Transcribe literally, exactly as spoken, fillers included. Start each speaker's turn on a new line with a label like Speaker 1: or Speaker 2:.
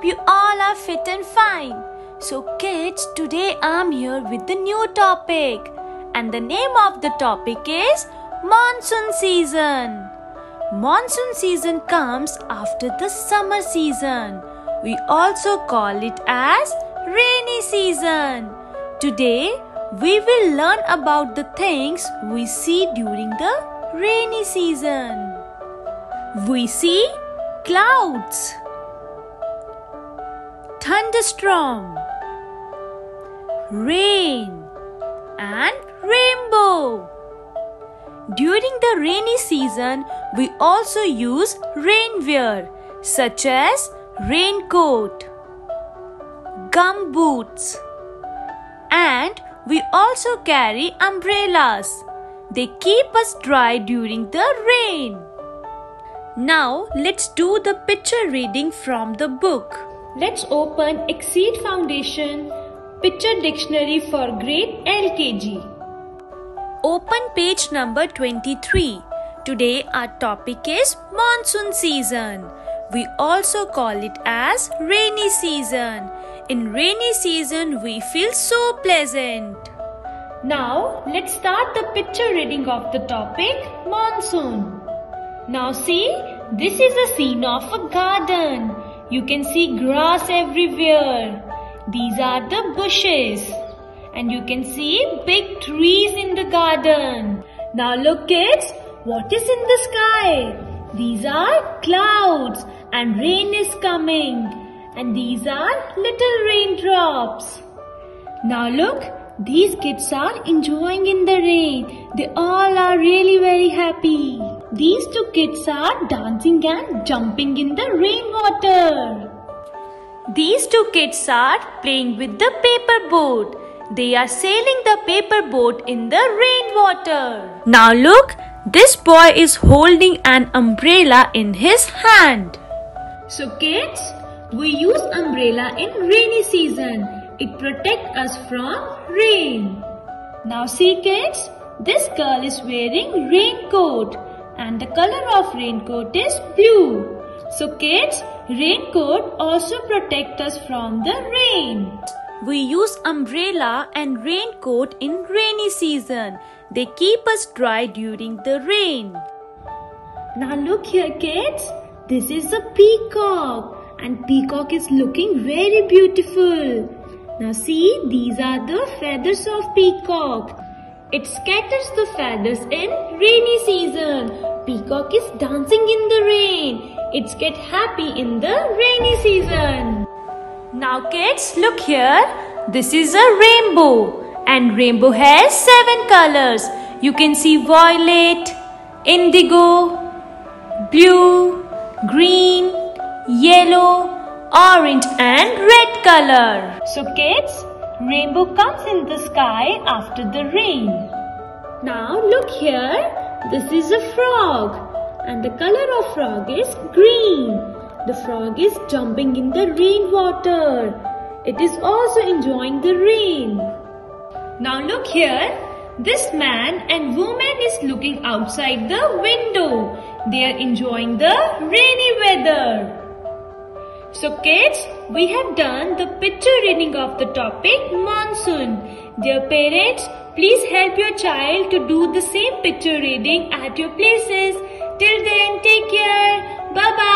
Speaker 1: hope you all are fit and fine. So kids, today I'm here with the new topic. And the name of the topic is Monsoon Season. Monsoon season comes after the summer season. We also call it as rainy season. Today, we will learn about the things we see during the rainy season. We see clouds, thunderstorm, rain and rainbow. During the rainy season, we also use rainwear such as raincoat, gum boots, and we also carry umbrellas. They keep us dry during the rain. Now let's do the picture reading from the book. Let's open Exceed Foundation Picture Dictionary for Grade L K G. Open page number twenty-three. Today our topic is monsoon season. We also call it as rainy season. In rainy season we feel so pleasant. Now let's start the picture reading of the topic monsoon. Now see, this is a scene of a garden. You can see grass everywhere. These are the bushes. And you can see big trees in the garden. Now look kids, what is in the sky? These are clouds and rain is coming. And these are little raindrops. Now look, these kids are enjoying in the rain. They all are really very happy. These two kids are dancing and jumping in the rainwater. These two kids are playing with the paper boat. They are sailing the paper boat in the rainwater. Now look, this boy is holding an umbrella in his hand. So kids, we use umbrella in rainy season. It protects us from rain. Now see kids, this girl is wearing raincoat and the color of raincoat is blue. So kids, raincoat also protects us from the rain. We use umbrella and raincoat in rainy season. They keep us dry during the rain. Now look here kids, this is a peacock and peacock is looking very beautiful. Now see, these are the feathers of peacock. It scatters the feathers in rainy season. Peacock is dancing in the rain. It's get happy in the rainy season. Now kids, look here. This is a rainbow. And rainbow has seven colors. You can see violet, indigo, blue, green, yellow, orange and red color. So kids, rainbow comes in the sky after the rain. Now look here. This is a frog. And the color of frog is green. The frog is jumping in the rainwater. It is also enjoying the rain. Now look here. This man and woman is looking outside the window. They are enjoying the rainy weather. So kids, we have done the picture reading of the topic monsoon. Dear parents, please help your child to do the same picture reading at your places. Till then, take care. Bye-bye.